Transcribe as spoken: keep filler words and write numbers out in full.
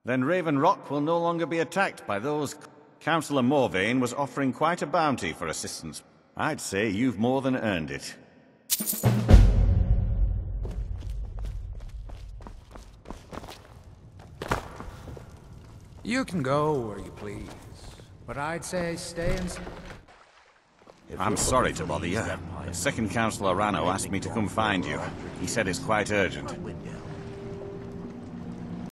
Then Raven Rock will no longer be attacked by those... Councillor Morvain was offering quite a bounty for assistance. I'd say you've more than earned it. You can go where you please, but I'd say stay in... I'm sorry to bother you. The second Councillor Rano asked me to come find you. He said it's quite urgent.